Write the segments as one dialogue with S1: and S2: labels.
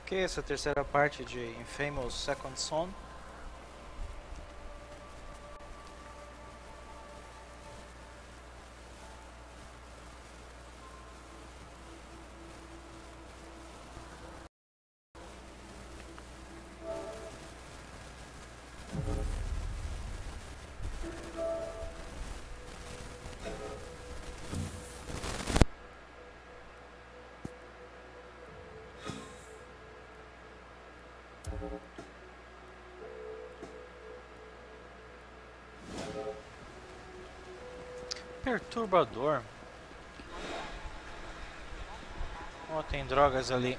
S1: Ok, essa terceira parte de Infamous Second Son. Perturbador. Oh, tem drogas ali.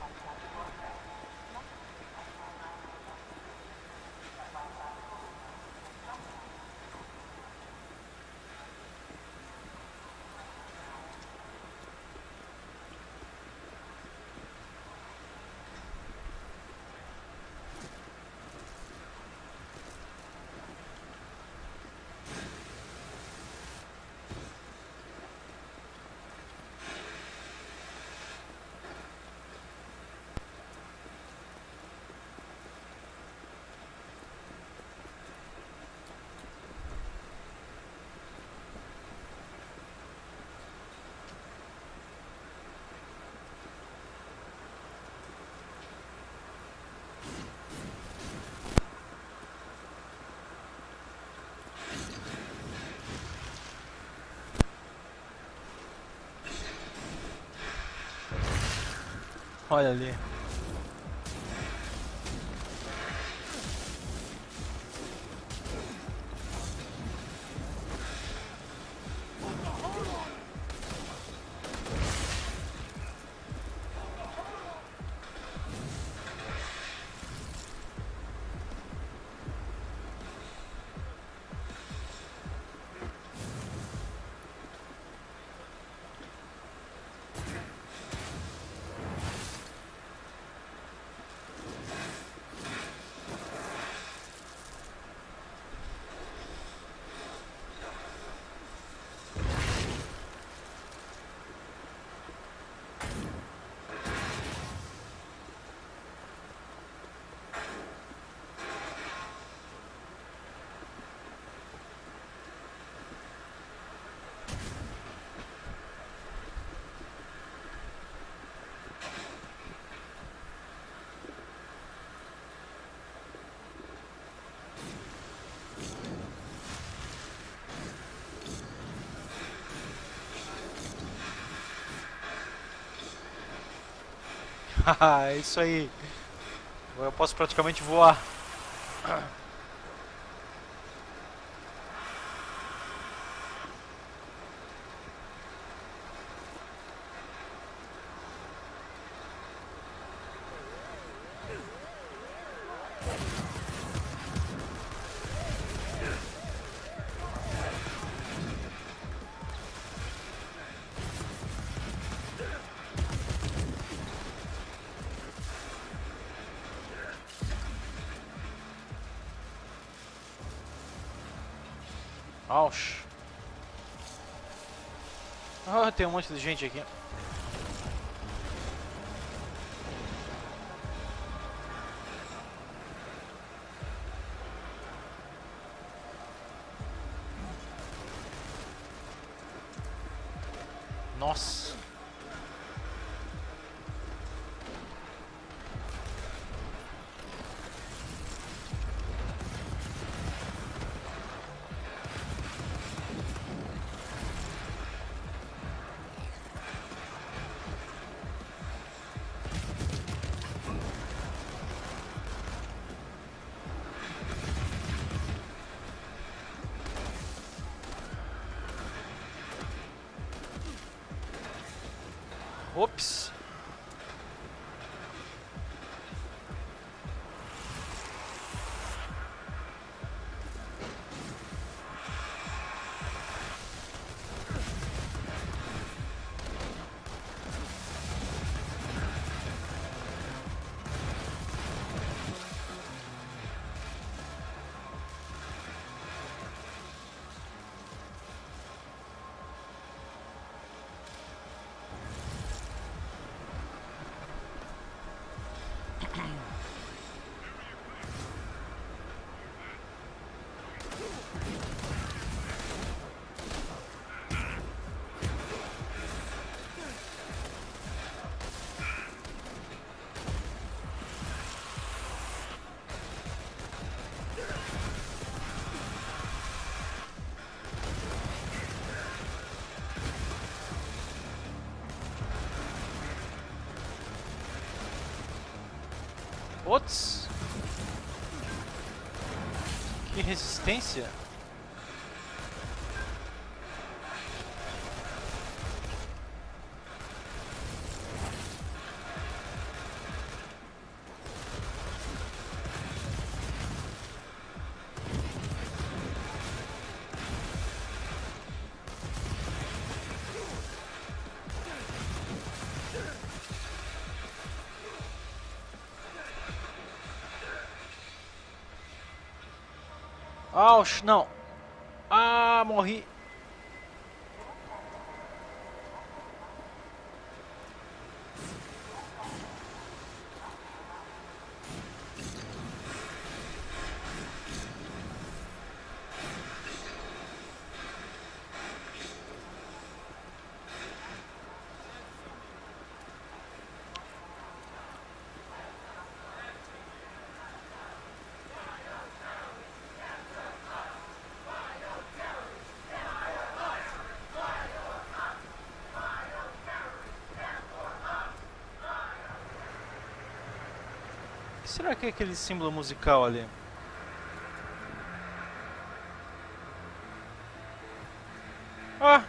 S1: Olha ali. Haha, é isso aí. Agora eu posso praticamente voar. Aush. Ah, tem um monte de gente aqui. Nossa. Ops. Putz! Que resistência! Aush, não! Ah, morri! O que será que é aquele símbolo musical ali? Ah!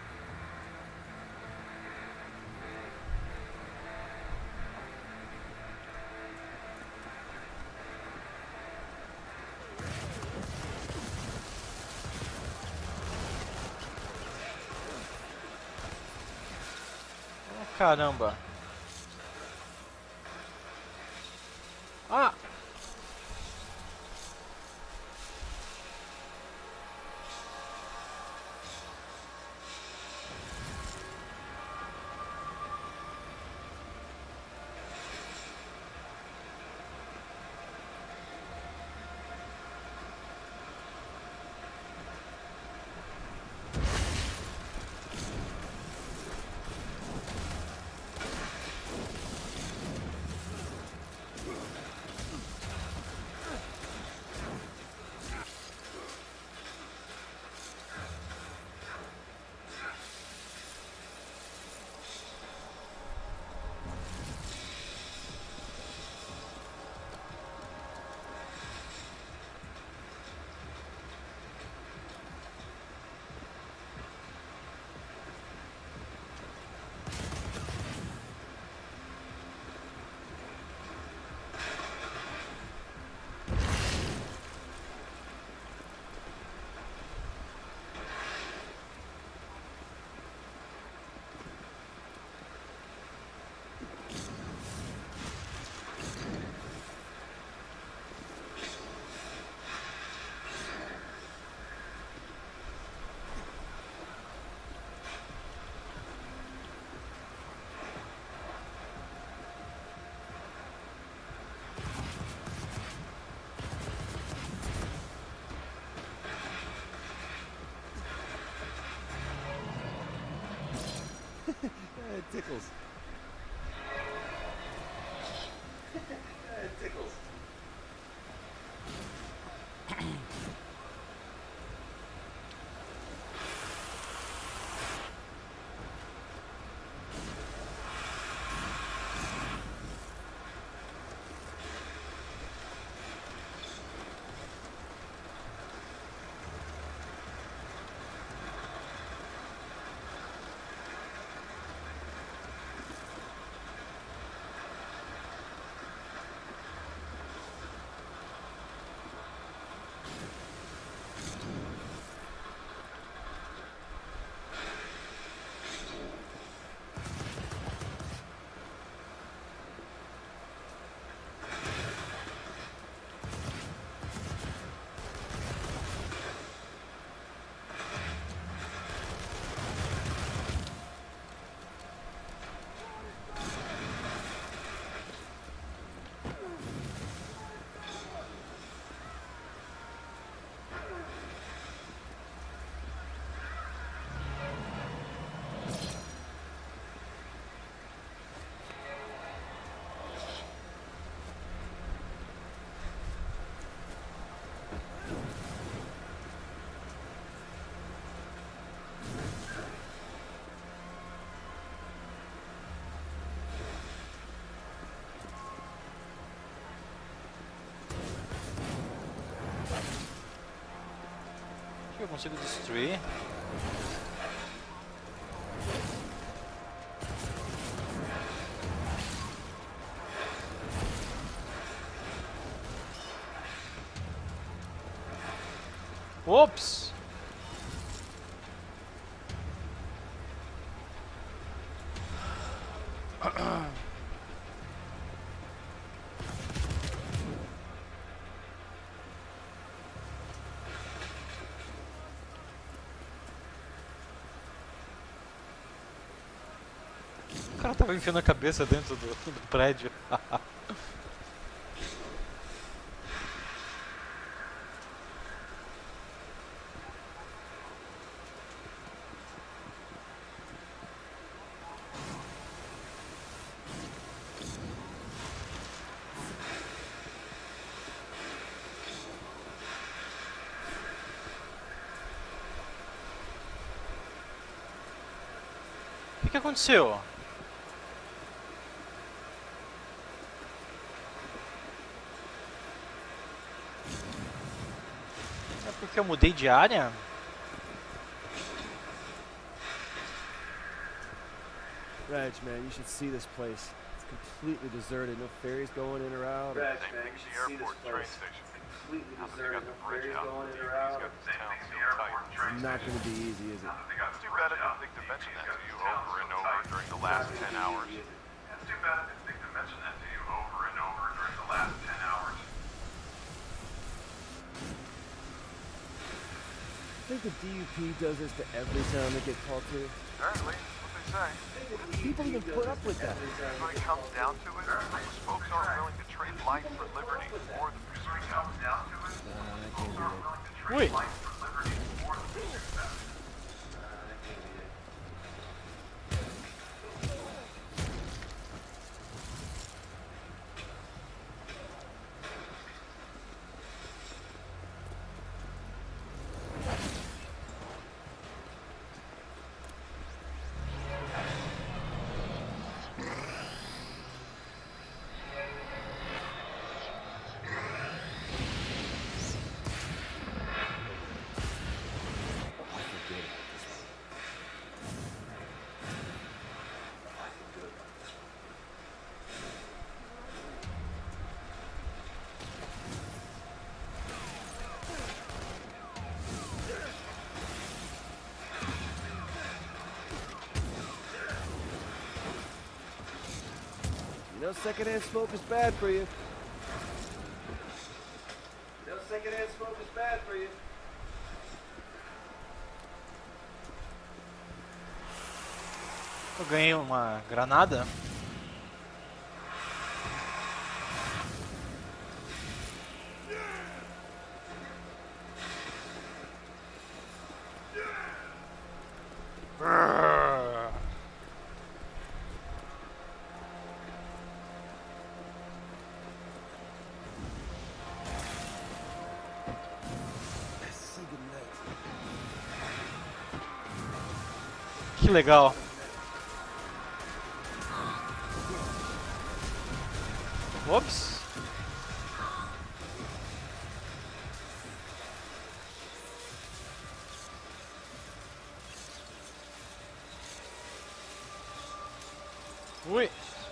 S1: Oh, caramba! Ah!
S2: It tickles. It tickles.
S1: consigo destruir. Ops! O cara tava enfiando a cabeça dentro do prédio. O que aconteceu? É porque eu mudei de área?
S2: Reg, man, you should see this place. It's completely deserted. No ferries going in or out.
S3: Reg, man, you should see this place. Completely deserted. No ferries going in or out.
S2: It's not going to be easy, is it?
S4: It's too bad I didn't think to mention that to you over and over during the last 10 hours.
S3: It's too bad I didn't think to mention that to you over and over during the last 10 hours.
S2: I think the DUP does this to every town they get called to.
S4: Apparently, that's what they say.
S2: People even put up with that.
S4: When it comes down to it, most folks aren't willing to trade life for liberty more than for street
S3: Comes down to it.
S2: I can't do it.
S1: Wait.
S3: Life for liberty more than pursuit of that.
S2: You know, secondhand smoke is bad for you. You know, secondhand smoke is bad for you.
S1: Eu ganhei uma granada. Que legal. Ops. Ui.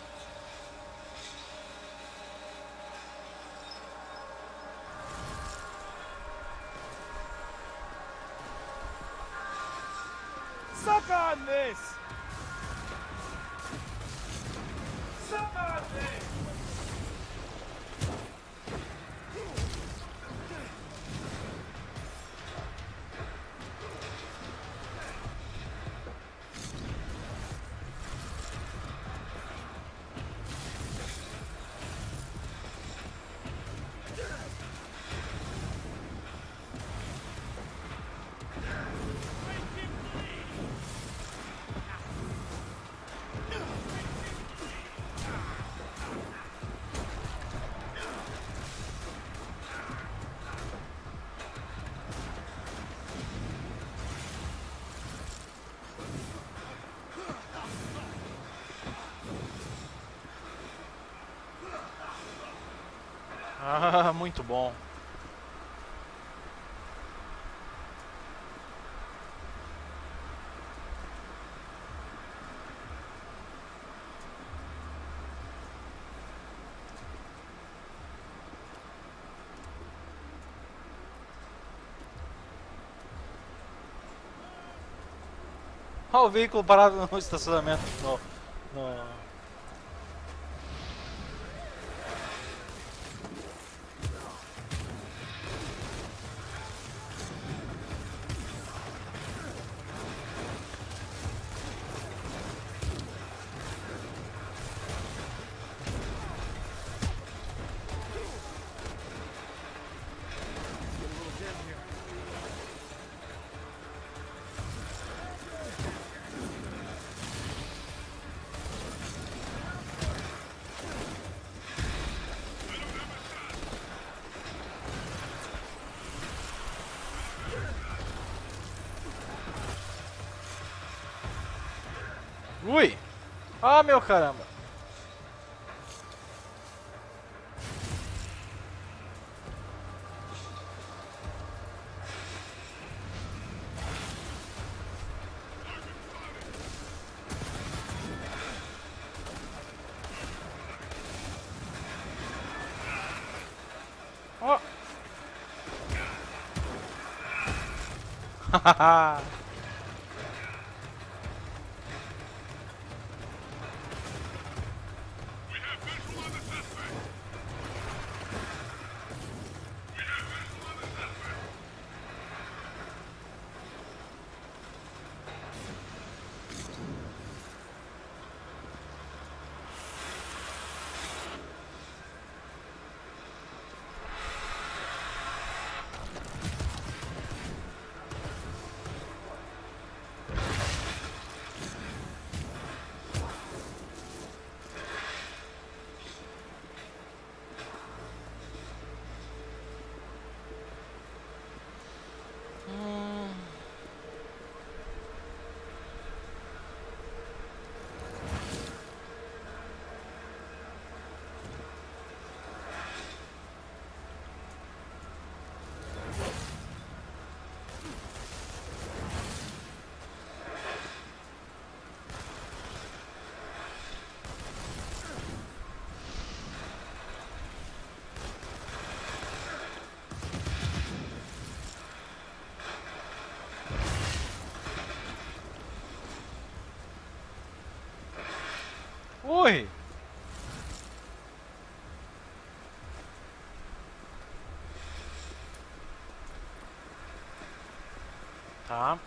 S2: Suck on this! Suck on this! Ah, muito bom.
S1: Olha o veículo parado no estacionamento. No... Ui! Ah, meu caramba! Ó! Hahaha! Ui! Tá.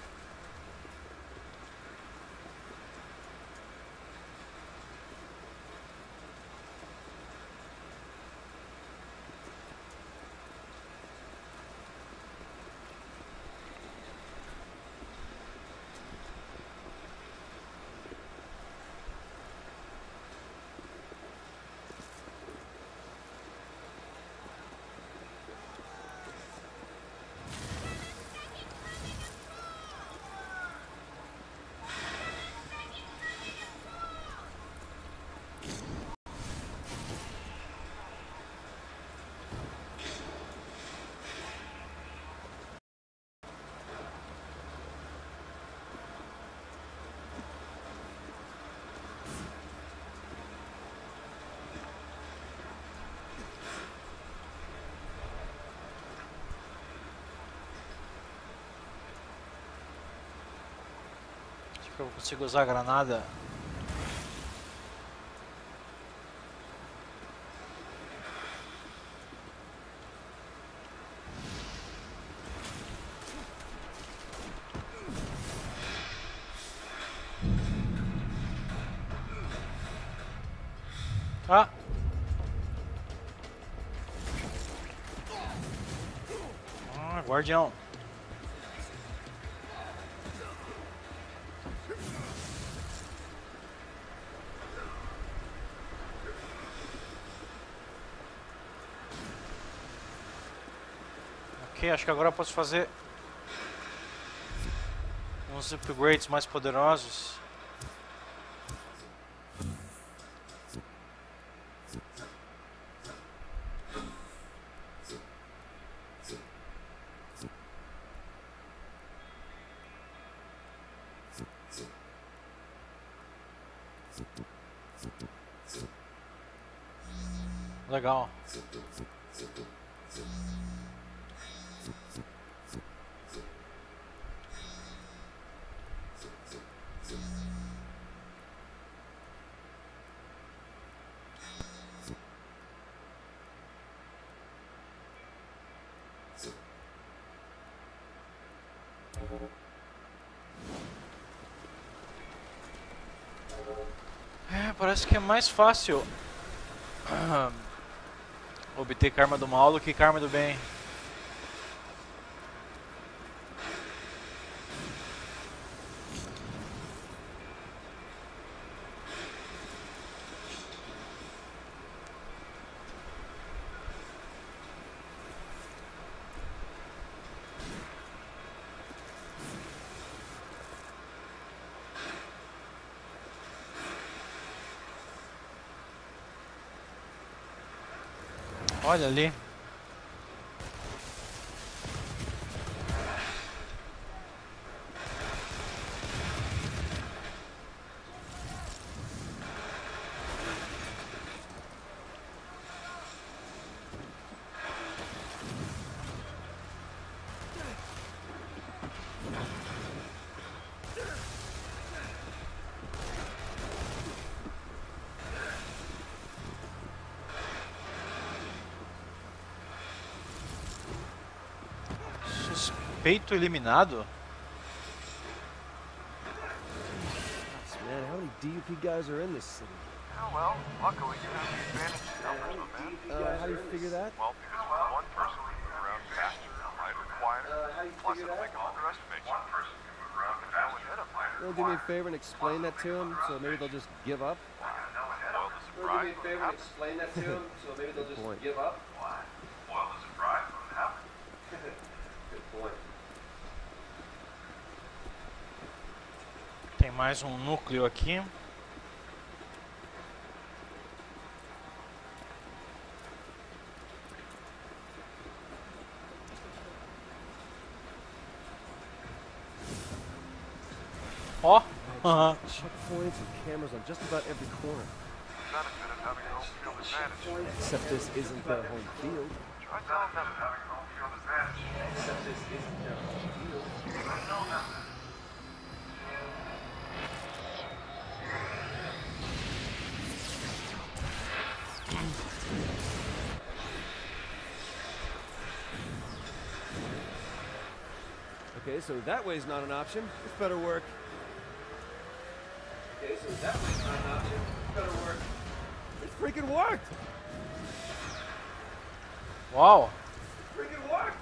S1: Acho que eu consigo usar a granada. Ah! Ah, guardião. Ok, acho que agora eu posso fazer uns upgrades mais poderosos. Legal. É, parece que é mais fácil obter karma do mal do que karma do bem. Olha ali. Suspeito eliminado?
S2: Man, how many DUP guys are in this city?
S4: Oh, well, luckily you have the advantage of numbers, my man.
S2: How do you figure that?
S4: Well, because with one person can move around faster, lighter, quieter, plus it'll make them underestimate you.
S3: One person can move around
S4: You
S3: faster.
S4: know ahead of them.
S2: Well, do me a favor and explain that to them, so maybe they'll just give up.
S4: Spoil the surprise when it happens.
S2: explain that to them, so maybe they'll just give up.
S3: What? Spoil the surprise when it happens.
S2: Good point.
S1: Tem mais um núcleo aqui. Ó.
S2: Checkpoints and cameras on just about every corner.
S4: Benefit of having home field advantage.
S2: Except this isn't their home field.
S4: Try telling them that.
S3: Having home field advantage.
S2: Except this isn't their home field. Okay, so that way's not an option. This better work. Okay, so that way's not an option. This better work. It freaking worked!
S1: Uau.
S2: Freaking worked!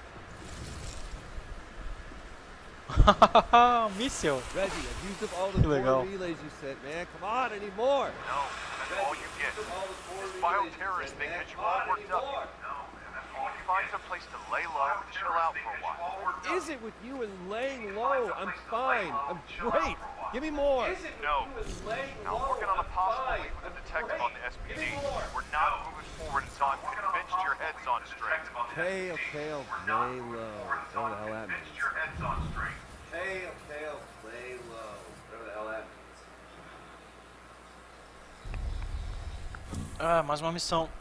S1: Míssil.
S2: Reggie, I've used up all the
S1: Here we go.
S2: four relays you sent, man. Come on, I need more.
S4: No, that's all you get. This bioterrorist thing has you all worked up. You need to find some place to lay low and chill out for a while.
S2: Is it with you and laying low? I'm fine. I'm great. Give me more.
S4: No. Now, I'm working on a possible lead with a detective on the SPD. We're not moving forward until I'm convinced your head's on straight.
S2: Okay, I'll lay low. Whatever the hell that means.
S3: Your head's on straight.
S2: Okay, I'll lay low. Whatever the hell that means.
S1: Ah, mais uma missão.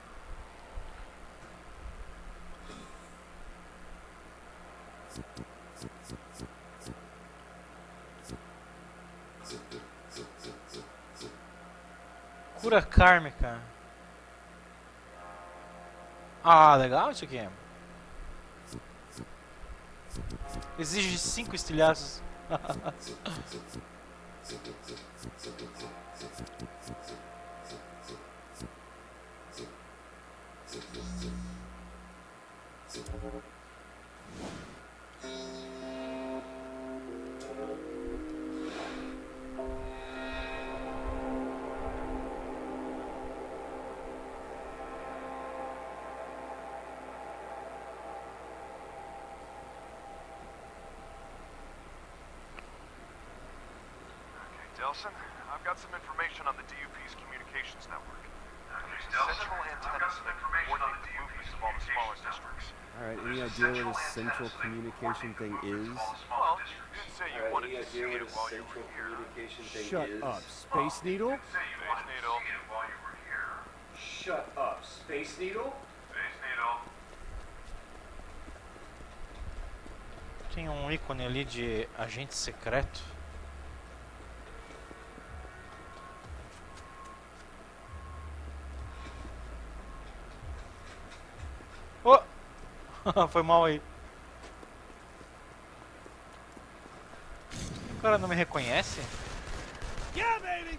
S1: Cura kármica. Ah, legal isso aqui. Exige 5 estilhaços.
S4: Delson, I've got some information on the DUP's communications network. There's a
S3: Delson,
S4: central
S3: I've
S4: antenna
S3: got some
S4: that can
S3: information on the
S4: coordinate the movements
S3: DUP's
S4: of all the smaller
S3: communications
S4: districts.
S2: Alright, any idea where this central communication thing is?
S4: Well, you did say you wanted to see it while you were here.
S2: Shut up, Space Needle?
S4: Space Needle.
S3: While you were here.
S2: Shut up, Space Needle?
S3: Space Needle.
S1: Tem um ícone ali de agente secreto. Foi mal aí. O cara não me reconhece?
S2: Yeah, baby!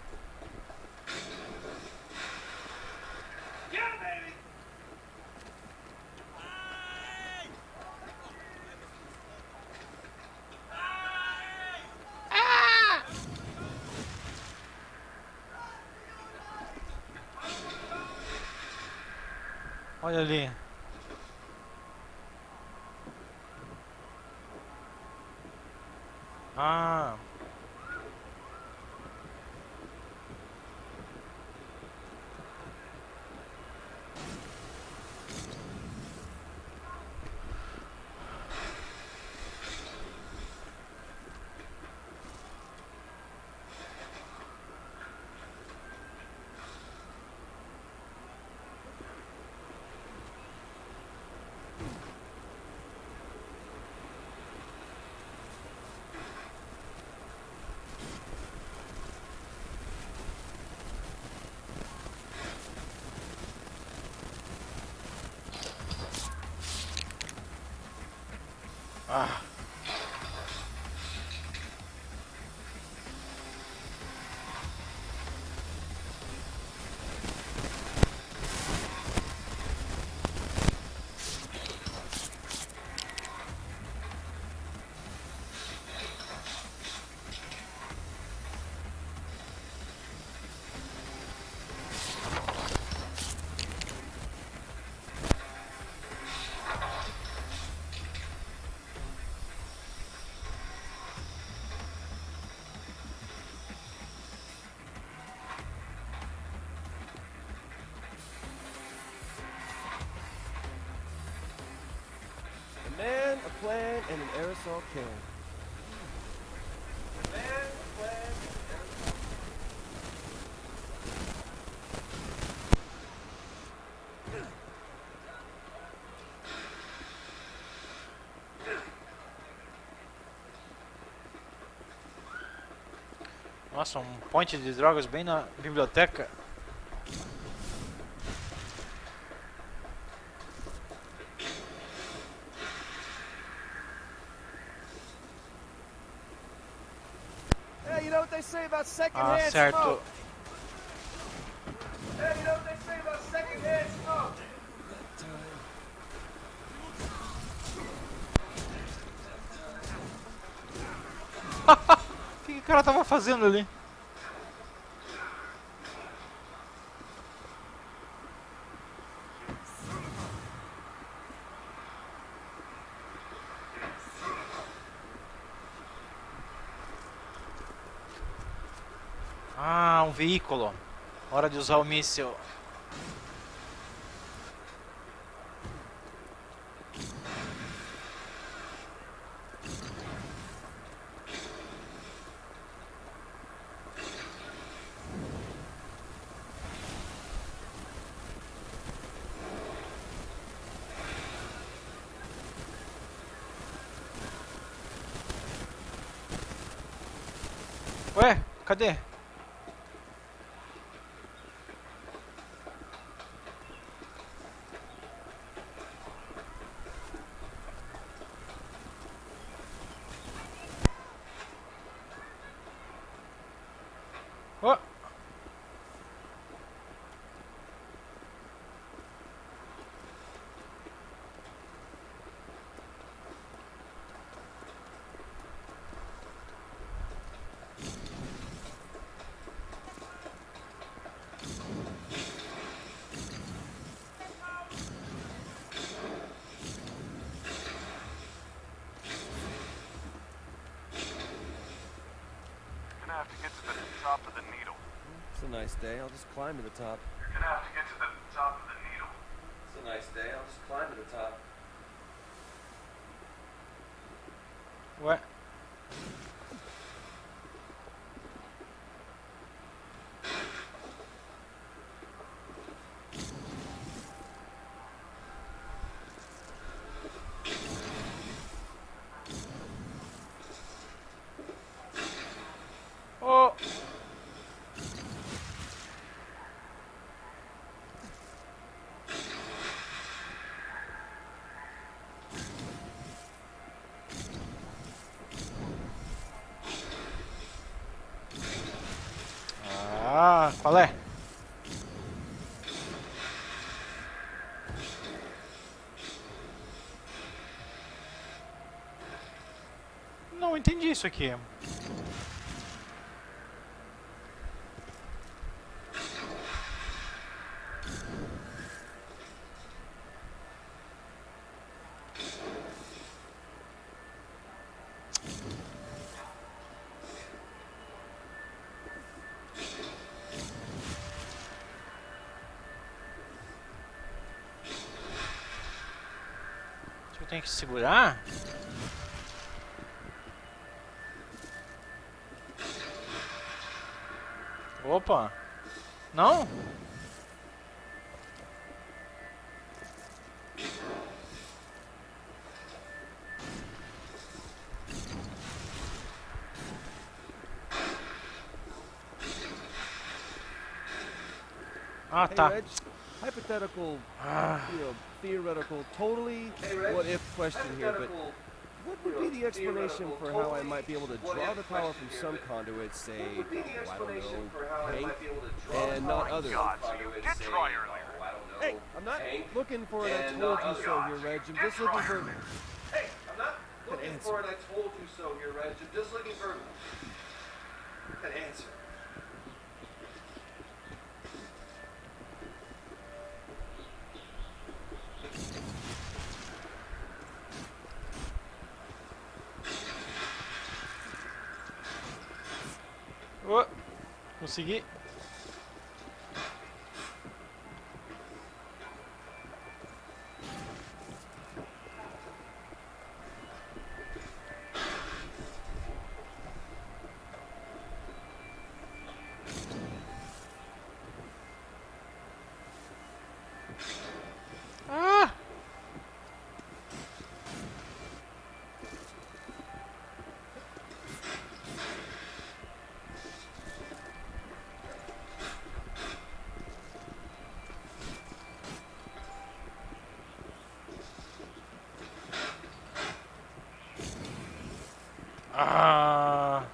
S2: Yeah, baby!
S1: Olha ali. Ah. Ah.
S2: A man, a plan, and an aerosol can. A man, a plan, and an aerosol
S1: Nossa, um ponte de drogas bem na biblioteca.
S2: Hey, you know what they say about
S1: Ah,
S2: secondhand
S1: certo.
S2: smoke? Hey, you know what they say about secondhand smoke?
S1: O que o cara tava fazendo ali? Ah, um veículo. Hora de usar o míssil. Ué, cadê? Ó.
S4: You're gonna have to get to the top of the needle.
S2: It's a nice day. I'll just climb to the top.
S3: You're gonna have to get to the top of the needle.
S2: It's a nice day. I'll just climb to the top.
S1: Ué. Oh. Qual é? Não entendi isso aqui. Eu tenho que segurar? Opa! Não? Ah,
S2: Hey,
S1: tá.
S2: Reg, hypothetical, theoretical, totally what-if question here, but what would be the explanation for how I might be able to draw the power from some conduits, say, I don't know, Hank, and not others?
S4: God, so you did try earlier.
S2: Hey, I'm not looking for an I told you so here, Reg. I'm just looking for...
S5: Hey, I'm not looking for an I told you so here, Reg. I'm just looking for an answer.
S1: Oh, consegui. Ah! Ah!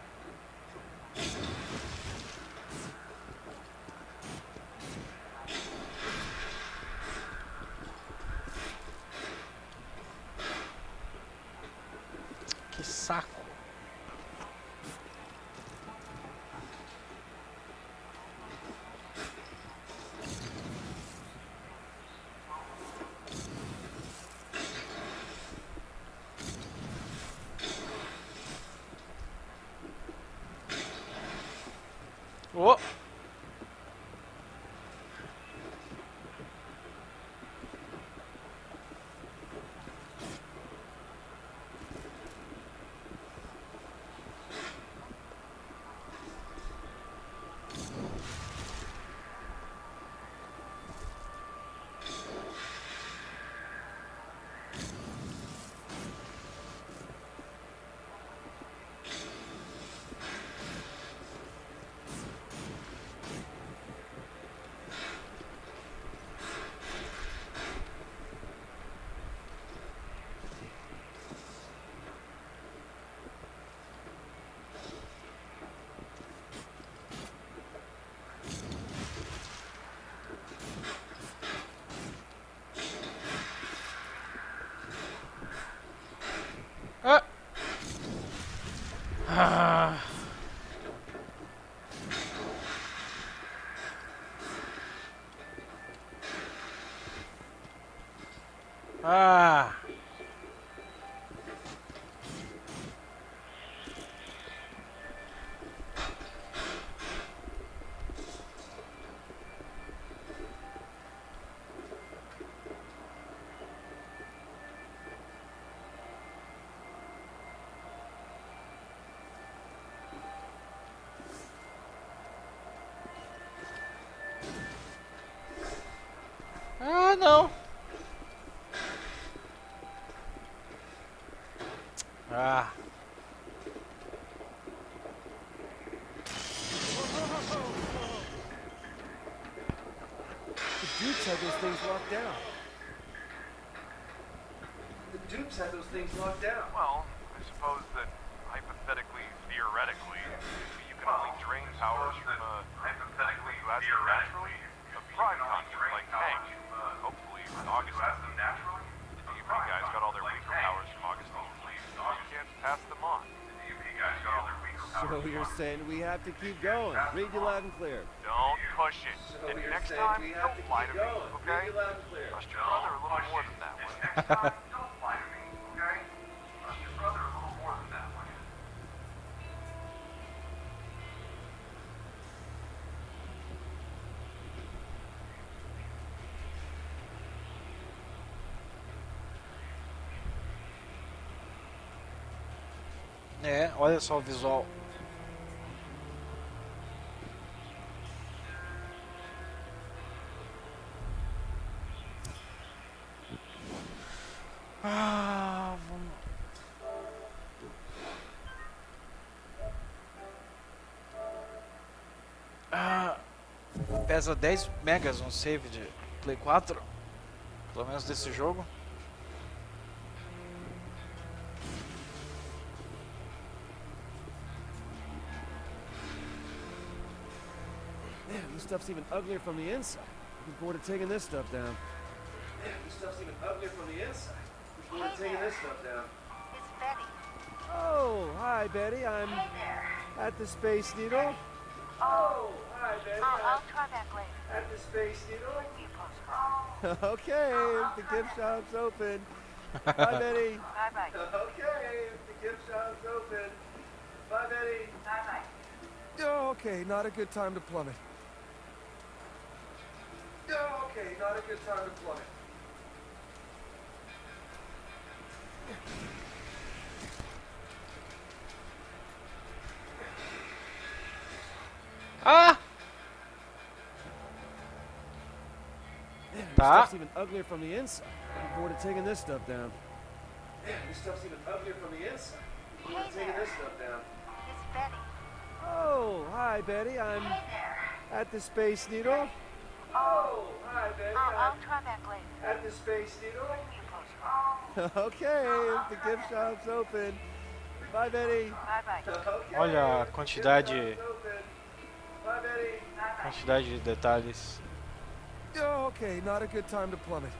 S1: Que saco. Oh! Ah! Ah! Ah! Ah, não! Ah!
S2: The Dukes had those things locked down.
S5: The Dukes had those things locked down.
S4: Well, I suppose that hypothetically, theoretically, you can only drain powers from a
S3: Hypothetically,
S4: naturally, a prime concept like Hank. Hopefully, Augustine. The UP guys got all their weaker powers from Augustine. You can't pass them on.
S2: So you're saying we have to keep going. Read you loud and clear.
S4: Don't push it. And next time, don't lie to me, okay? Trust your brother a little more than that way.
S3: Next time, don't lie to me, okay? Trust your brother a little more than that way.
S1: É, olha só o visual. Ah, vamos. Pesa 10 megas um save de Play 4, pelo menos desse jogo.
S2: Man, this stuff's even uglier from the inside. Looking forward to taking this stuff down.
S5: Man, this stuff's even uglier from the inside. We're taking this stuff down.
S6: It's Betty.
S2: Oh, hi, Betty. I'm
S6: Hey there.
S2: at the Space Needle.
S5: Oh, hi, Betty.
S6: I'll try back later.
S5: At the Space Needle.
S6: Be a postcard.
S2: Okay, the gift shop's open. Bye, Betty.
S6: Bye-bye.
S5: Okay, the gift shop's open. Bye, Betty.
S6: Bye-bye.
S2: Oh, okay, not a good time to plummet.
S5: Oh, okay, not a good time to plummet.
S1: Ah!
S2: Man, this
S1: Tá.
S2: stuff's even uglier from the inside. Looking forward to taking this stuff down.
S5: Man, this stuff's even uglier from the inside. We're
S6: Hey
S5: taking
S6: there.
S5: this stuff down.
S6: It's Betty.
S2: Oh, hi, Betty. I'm
S6: Hey there.
S2: at the Space Needle.
S5: Oh, hi, Betty.
S6: I'll try back later.
S5: At the Space Needle.
S6: Be a postcard.
S2: Okay, the gift shop's open. Bye, Betty.
S6: Bye-bye.
S5: Okay.
S1: Olha a quantidade,
S5: Gift shop's open. Bye, Betty.
S6: Bye-bye.
S1: quantidade de detalhes.
S2: Oh, okay, not a good time to plummet.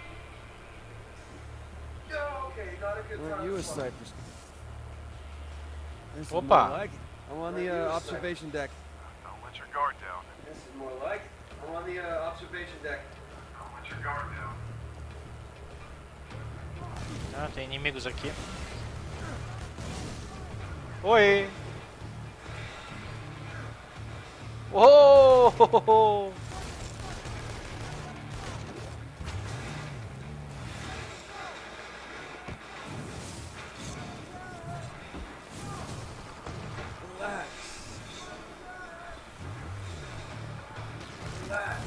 S5: Oh, okay, not a good
S2: Aren't
S5: time
S2: you
S5: to
S2: a
S5: plummet.
S2: sight for... This is
S1: Opa.
S2: more like it. I'm on
S5: Aren't
S2: the
S5: you a sight?
S2: observation deck.
S4: Don't let your guard down.
S5: This is more like it. I'm on the observation deck.
S3: Don't let your guard down.
S1: Ah, tem inimigos aqui. Oi! Oh!
S2: Relax.
S5: Relax.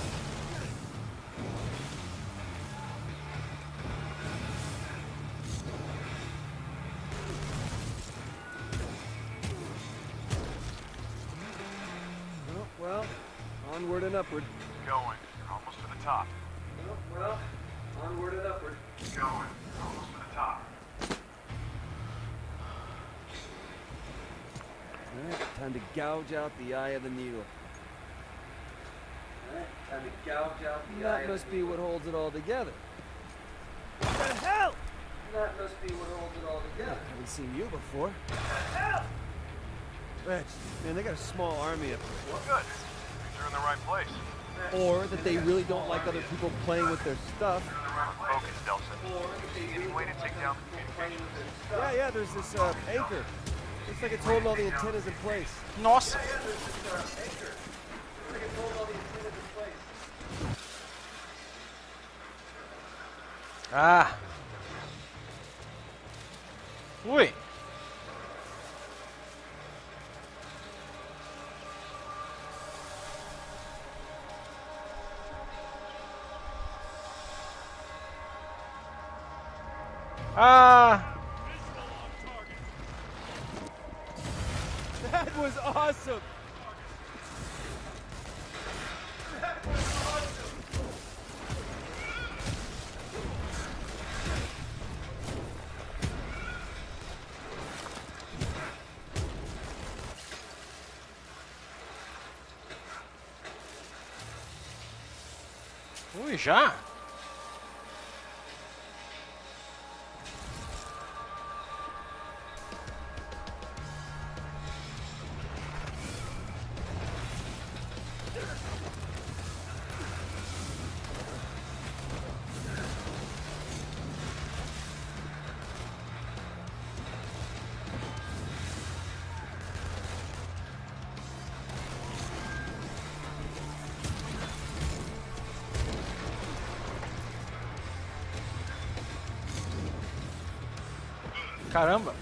S2: Oh, well, onward and upward.
S4: Going. You're almost to the top.
S5: Well, onward and upward.
S3: Going. Almost to the top.
S2: All right, time to gouge out the eye of the needle.
S5: Alright, time to gouge out the eye
S2: That
S5: of
S2: must
S5: the
S2: be
S5: needle.
S2: what holds it all together. What the hell?
S5: That must be what holds it all together.
S2: I haven't seen you before. Reg, man, they got a small army up there.
S4: Good. Means you're in the right place.
S2: Or that they really don't like other people playing with their stuff.
S4: Focus, Delson. See any way to take down the communication?
S2: Yeah, there's this anchor. Looks like it's holding all the antennas in place.
S1: Nossa! Ah! Ui! Ah!
S2: That was awesome!
S1: Ui, já? Caramba!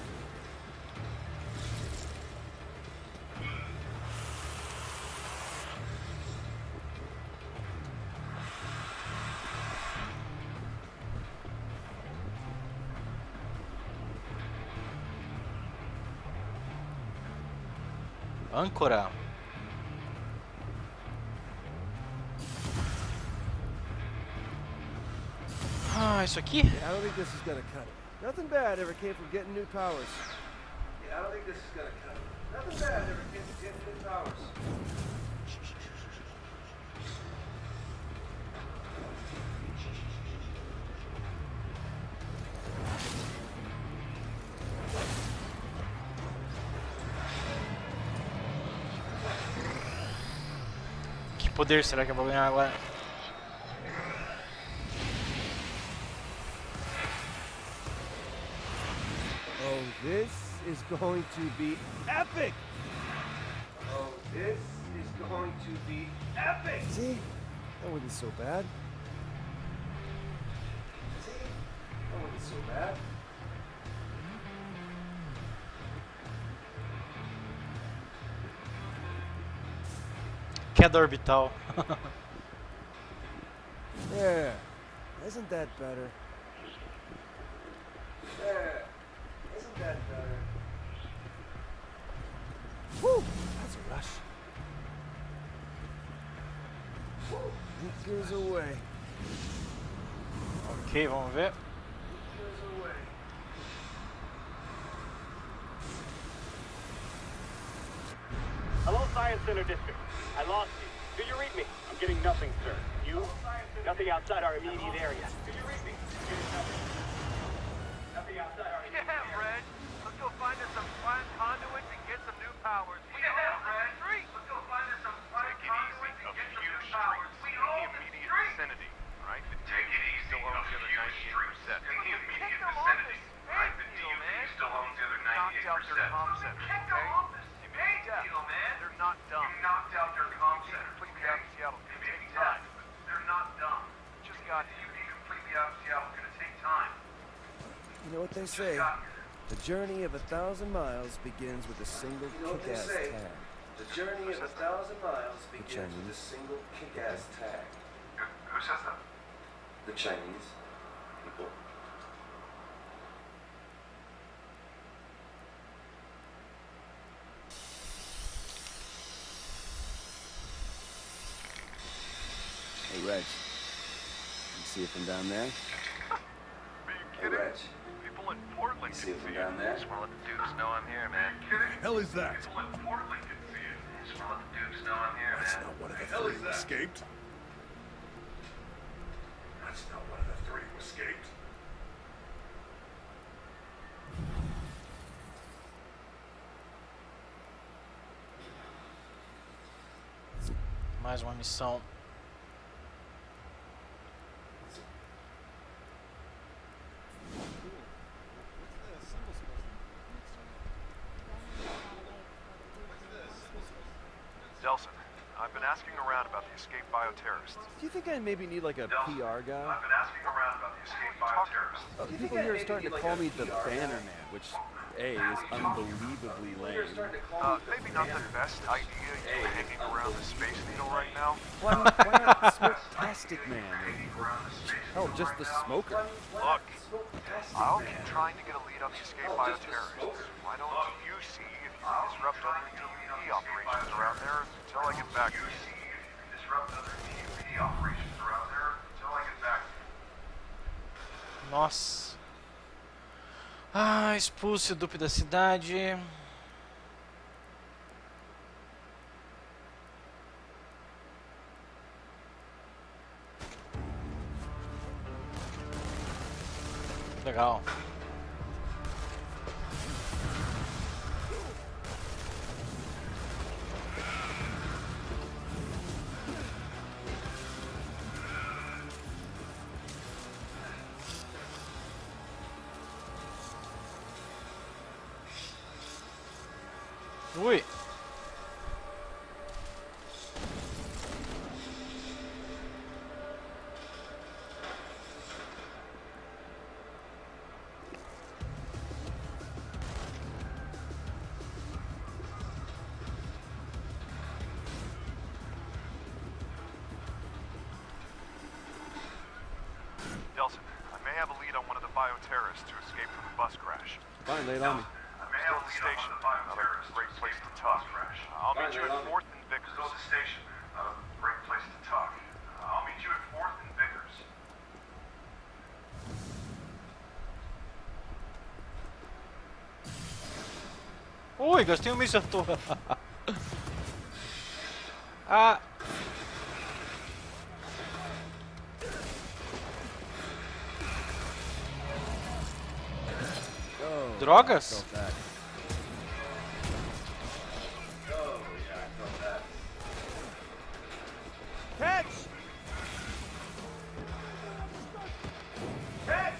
S1: Âncora. Ah, isso aqui?
S2: Yeah, I don't think this is gonna cut it. Nothing bad ever came from getting new powers.
S5: Yeah, I don't think this is gonna cut it. Nothing bad ever came from getting new powers.
S1: Que poder será que eu vou ganhar agora?
S2: Oh, this is going to be epic!
S5: Oh, this is going to be epic!
S2: See? That wasn't so bad.
S5: See? That wasn't so bad.
S1: Queda orbital.
S2: There. Isn't that better?
S5: There. Isn't that better?
S2: Woo! That's a rush. It goes away.
S1: Ok, vamos ver.
S5: Goes away.
S7: Hello, Science Center District. I lost you. Do you read me? I'm getting nothing, sir. You? Nothing outside our immediate area. Do you read me? I'm getting nothing. Nothing outside our immediate area.
S8: Yeah, Red. Let's go find us some fine conduits and get some new powers. We
S3: Yeah,
S8: own
S3: Red.
S8: the street.
S3: Let's go find us some fine
S4: Take it easy.
S3: conduits and
S4: A
S3: get some
S4: few
S3: new powers.
S4: streets
S3: We
S4: in the
S3: own the
S4: immediate
S3: street.
S4: vicinity, right? The
S3: Take it easy.
S4: still owns the other
S3: A few
S4: 98%.
S3: streets in the immediate
S8: Kick them off
S3: vicinity.
S8: this
S3: Right? The
S8: big deal,
S3: DOD
S8: man.
S3: still owns the other
S8: Knocked out their
S3: 98%.
S8: comm center,
S3: Kick
S8: okay?
S3: them off this
S8: It
S3: big
S8: means death.
S3: deal, man.
S8: They're not dumb.
S3: You knocked out their comm center.
S8: Completely out of Seattle. It's gonna take
S3: Yeah,
S8: time.
S3: they're not dumb.
S8: Just got
S3: The DOD completely out of Seattle. It's gonna take time.
S2: You know what they say?
S3: Got here.
S2: The journey of 1,000 miles begins with a single
S5: You know what they
S2: kick-ass
S5: say?
S2: tag.
S5: The journey of 1,000 miles begins with a
S2: Chinese.
S5: single kick-ass tag.
S3: Who says that?
S5: The Chinese people.
S2: Hey, Reg. You see it from down there?
S4: Are you
S5: Hey,
S4: kidding?
S5: Reg.
S4: People in Portland
S5: You see
S4: can
S5: it from
S4: see
S5: down
S4: it.
S5: there?
S4: Just wanna let the dudes know I'm here, man.
S3: Hell is that? People in Portland can see it. Just wanna let the dudes know I'm here, man.
S9: One of the
S3: Hell
S9: three
S3: is
S9: who
S3: that?
S9: escaped. That's not one of the three who escaped.
S1: Mais uma missão.
S4: Delson, I've been asking around about the escaped bioterrorists.
S2: Do you think I maybe need like a PR guy?
S3: I've been asking around about the escaped bioterrorists.
S2: People here are starting to call me the Banner Man, which A is unbelievably
S5: You're
S2: lame.
S5: starting to call me
S4: Maybe not the best idea you hanging around the Space Needle right now.
S2: Why not Smoke-tastic Man? Hell, just the smoker.
S4: Look, I'll keep trying to get a lead on the escaped bioterrorists. Why don't you see if you can disrupt other DUP operations around there until I get back?
S3: You see if you can disrupt other DUP operations around there until I get back.
S1: Nossa. Ah, expulse o dupe da cidade. Legal. Ui.
S4: Delson, I may have a lead on one of the bioterrorists who escaped from the bus crash.
S2: Fine, lay it on me.
S4: Still at the station. Another great place to talk. I'll meet you at 4th and Vickers.
S3: Still at the station. Great place to talk. I'll meet you at 4th and Vickers.
S1: Ui, gastei um míssil à toa. Ah.
S2: Oh,
S1: Drogas?
S2: I felt that.
S5: Oh, yeah, I felt that.
S2: Catch!
S5: Catch!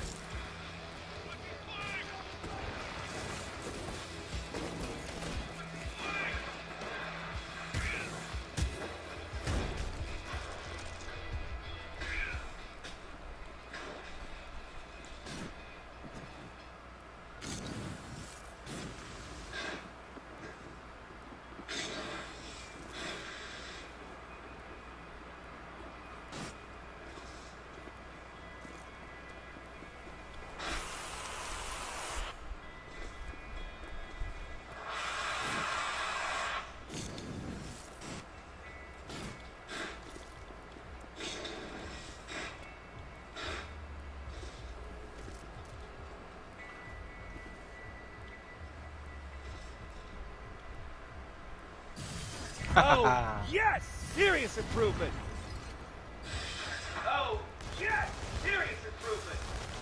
S2: Oh, yes! Serious improvement!
S5: Oh, yes! Serious improvement!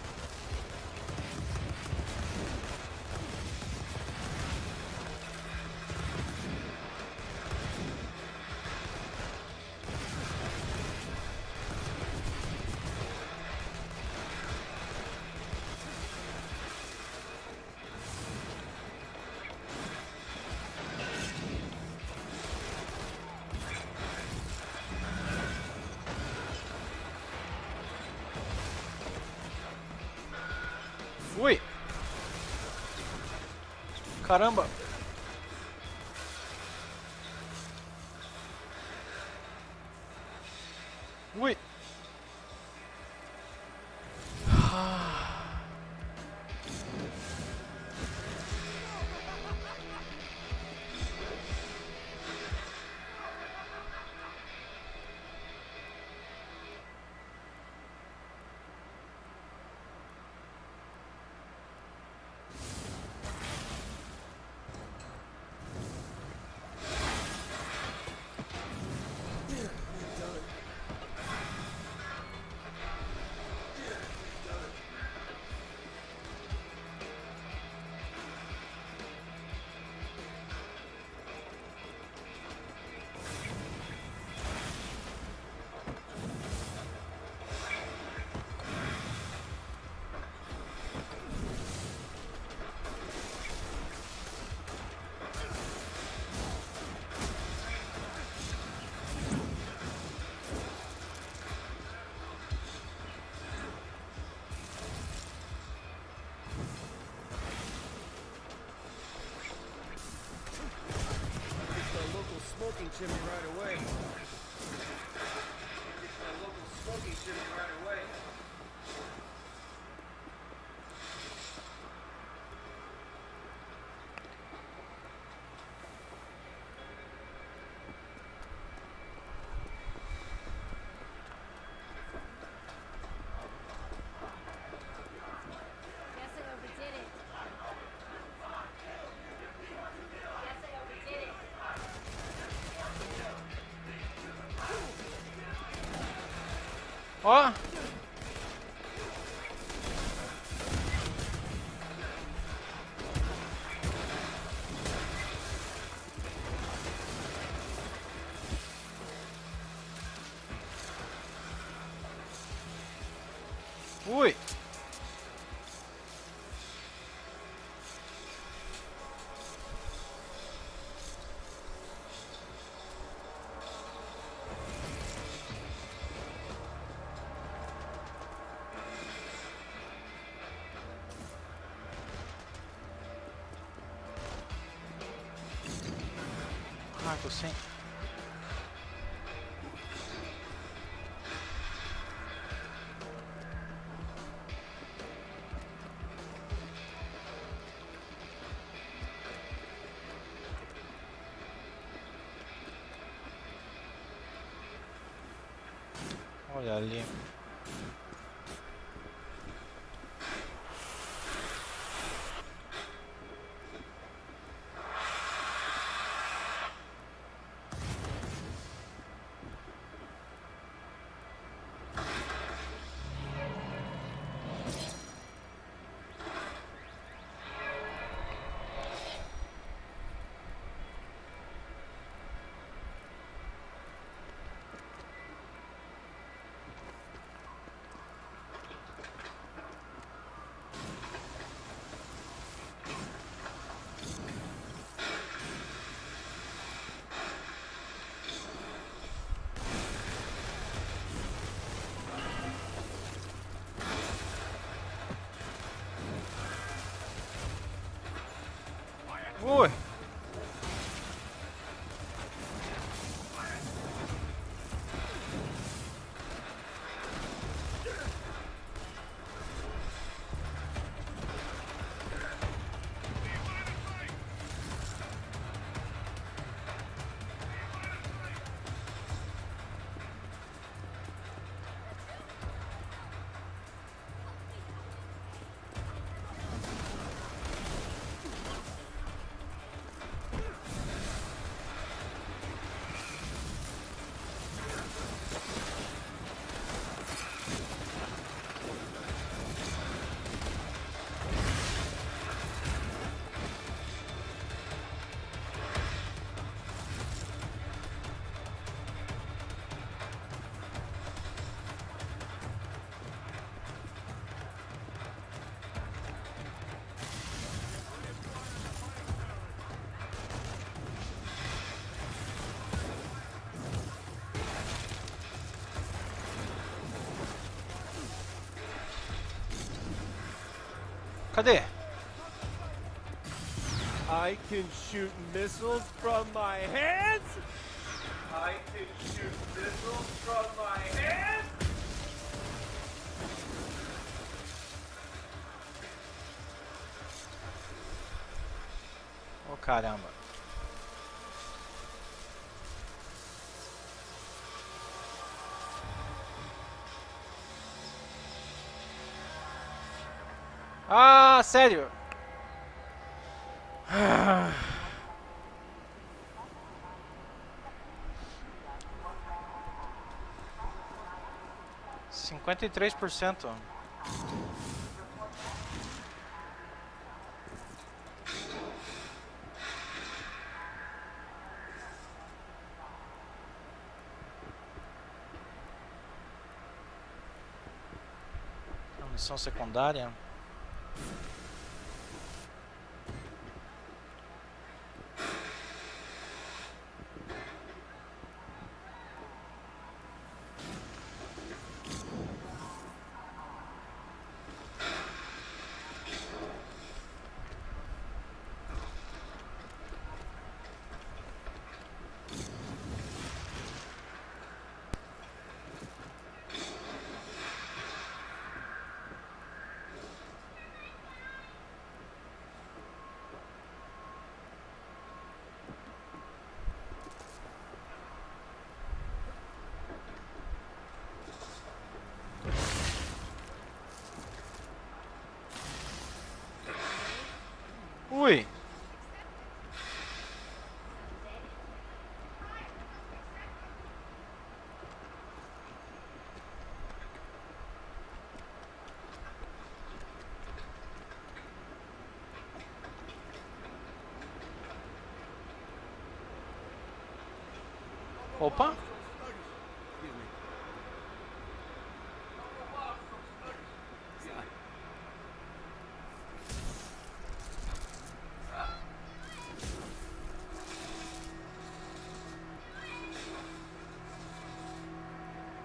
S1: Ui. Caramba. Ui.
S2: Smoking chimney right away.
S5: Get that local smoking chimney right away.
S6: Guess I overdid it. Guess I overdid it.
S1: Ó. Ui! Ah, tô sem. Olha ali. Ui! Cadê?
S2: I can shoot missiles from my hands?
S5: I can shoot missiles from my hands.
S1: Oh, caramba. Ah, sério? Ah. 53%. Missão secundária. Ui! Opa!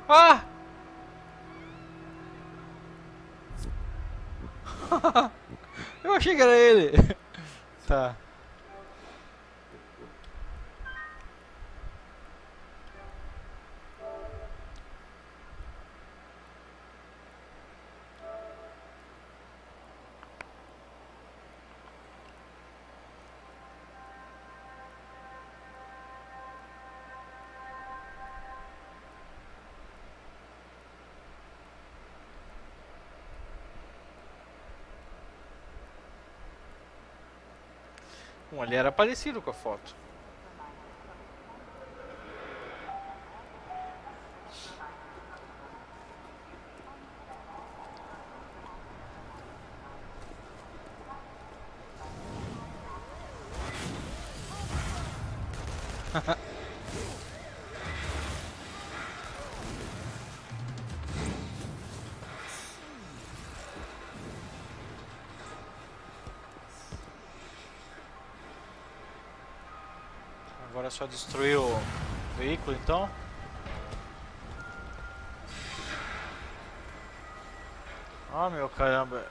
S1: Ah! Eu achei que era ele. Tá. Ali era parecido com a foto. Agora é só destruir o veículo, então. Ah, meu caramba.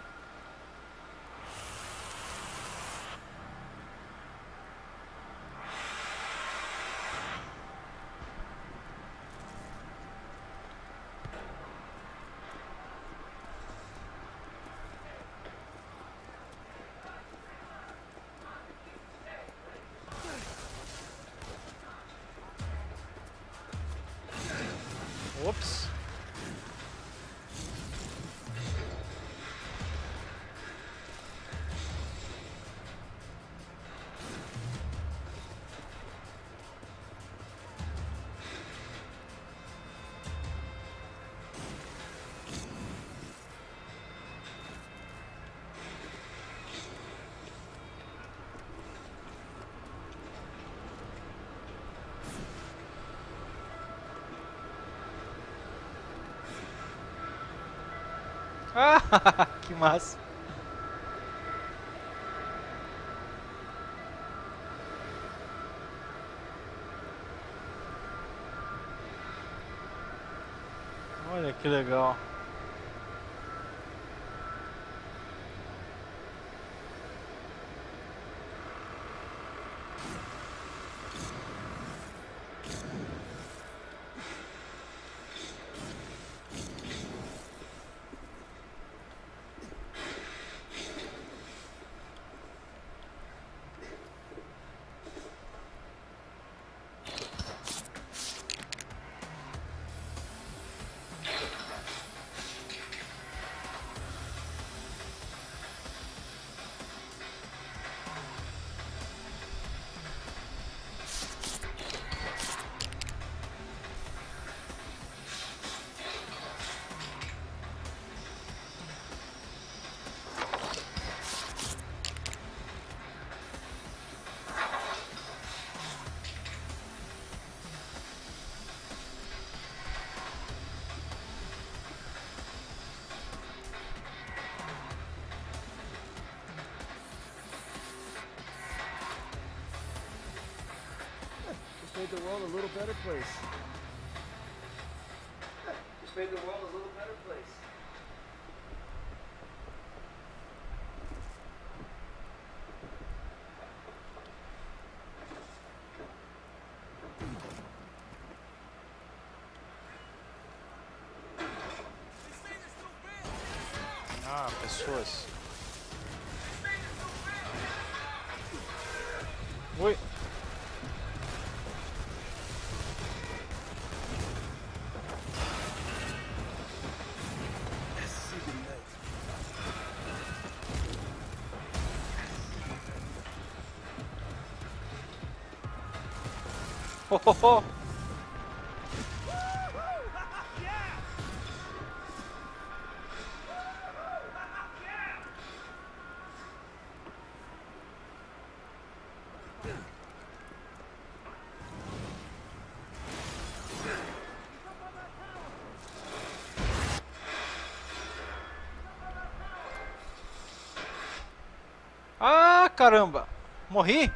S1: Ops. Ah, que massa. Olha que legal.
S2: Made the world a little better place.
S5: Just made the world a little better place.
S1: Ah, pessoas. Oi. Ho, ho, ho. Ah, caramba! Morri?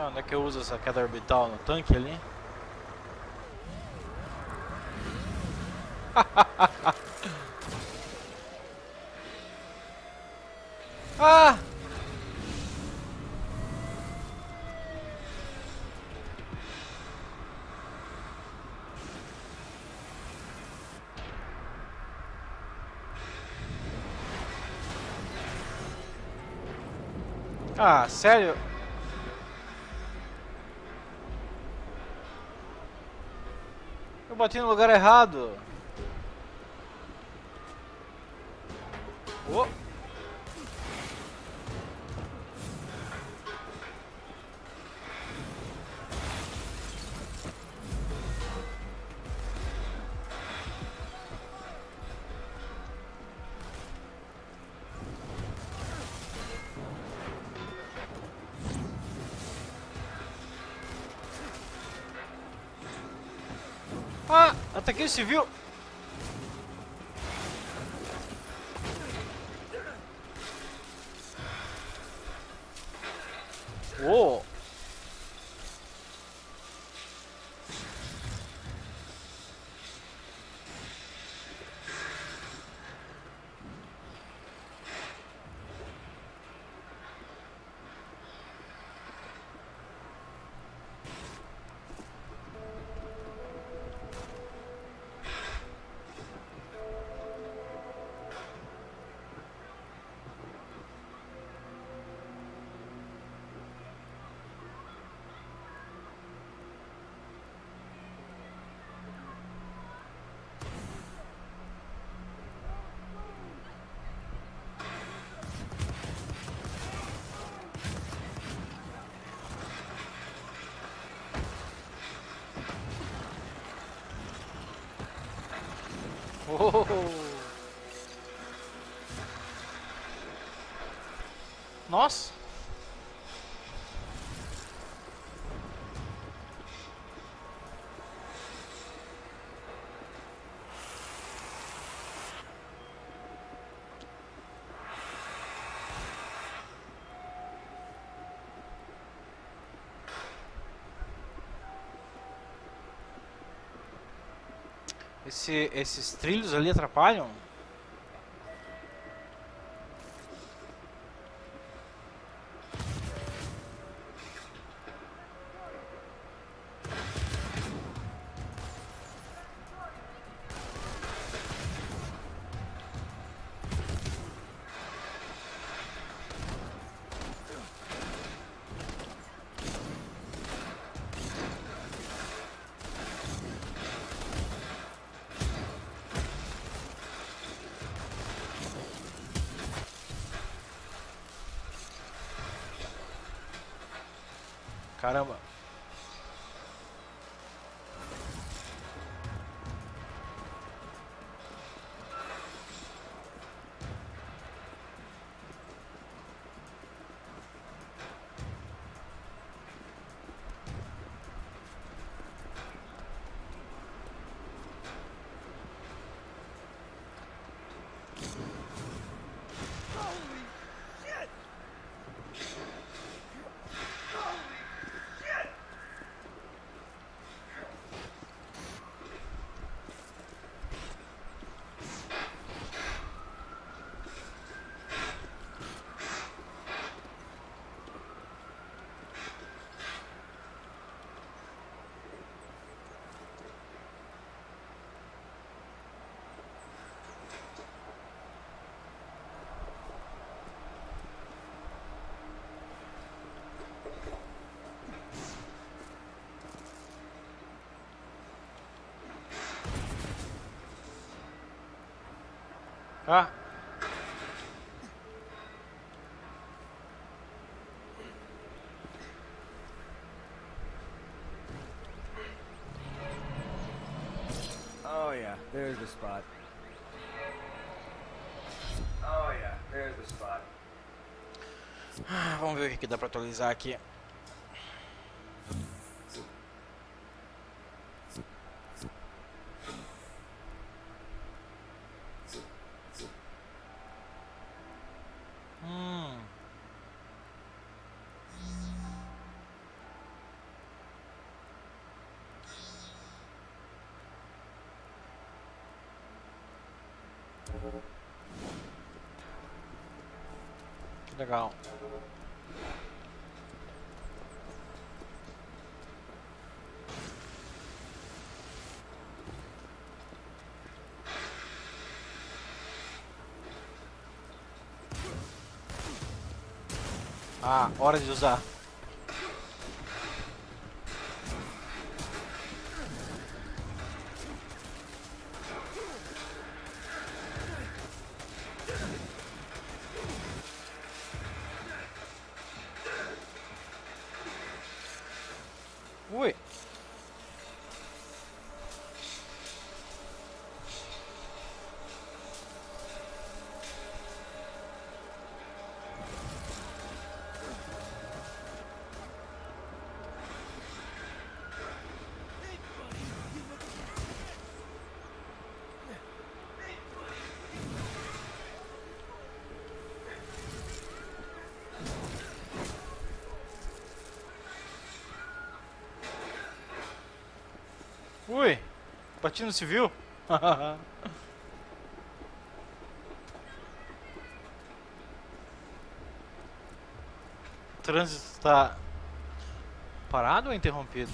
S1: Ah, onde é que eu uso essa queda orbital? No tanque ali? Ah! Ah, sério? Eu bati no lugar errado. Oh. Ah, ataquei o civil. Oh. Oh. Nossa. Esses trilhos ali atrapalham? Caramba. Ah.
S2: Oh yeah, there's the spot.
S5: Oh yeah, there's the spot.
S1: Vamos ver o que dá pra atualizar aqui. Que legal. Ah, hora de usar. Ui. Ui, bati no civil? O trânsito está parado ou interrompido?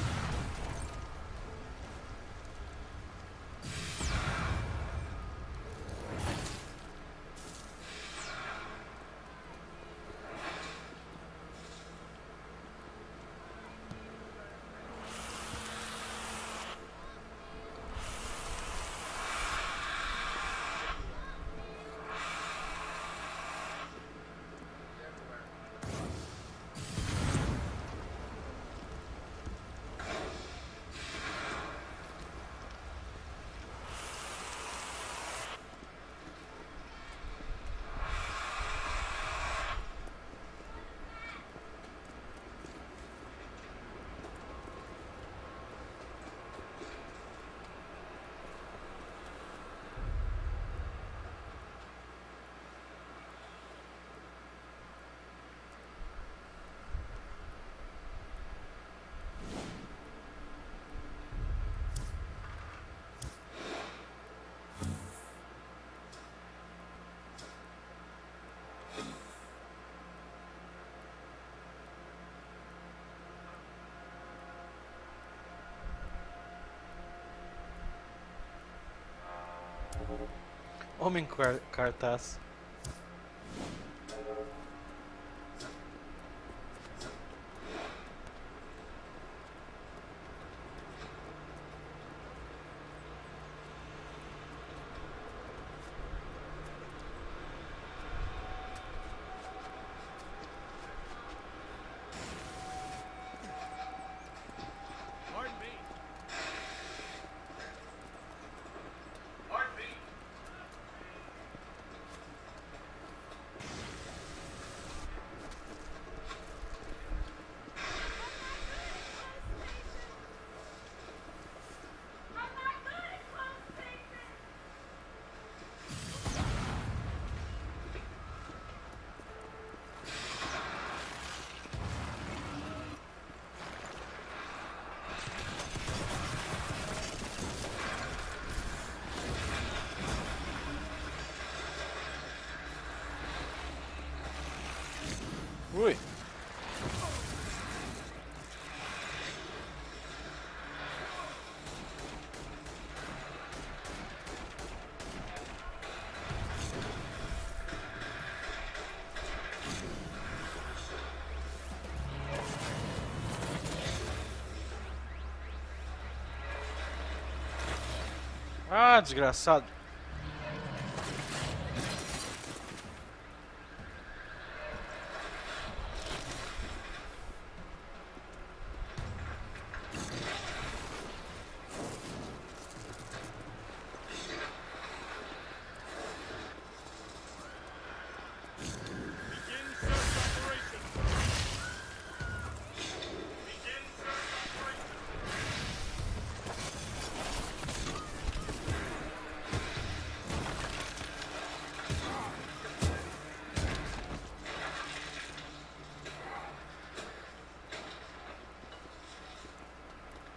S1: Homem cartaz. Ui. Ah, desgraçado.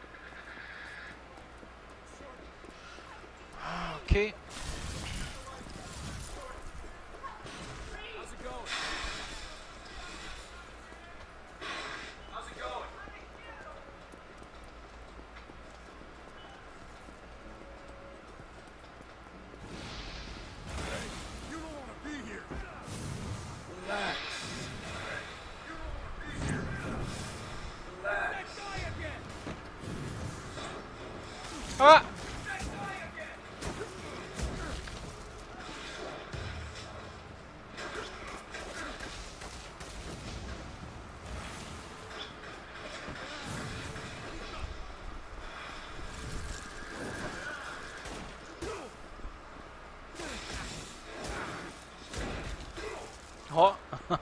S1: Ok. Ah! Ó.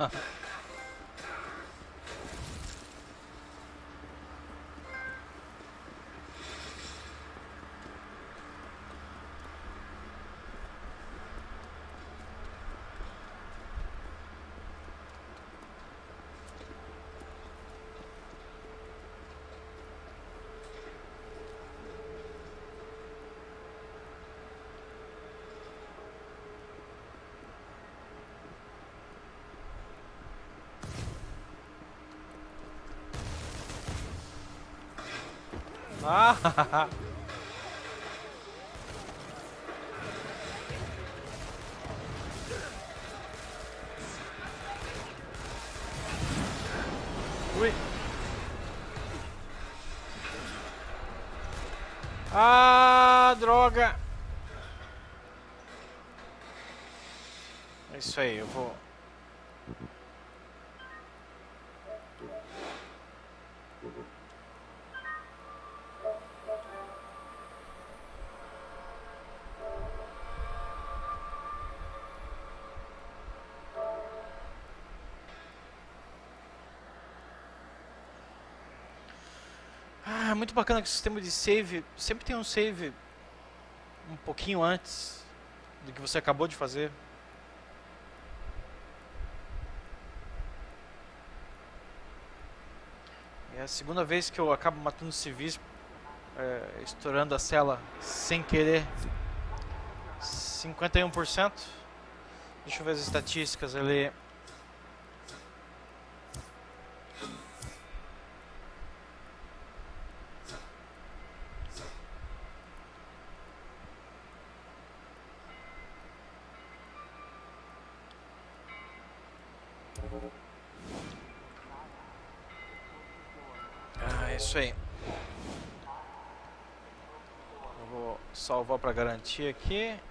S1: Ah! Ui! Ah, droga! É isso aí, eu vou. Ah, muito bacana que o sistema de save sempre tem um save um pouquinho antes do que você acabou de fazer. É a segunda vez que eu acabo matando civis, estourando a cela sem querer. 51%. Deixa eu ver as estatísticas ali. Ah, isso aí. Eu vou salvar para garantir aqui.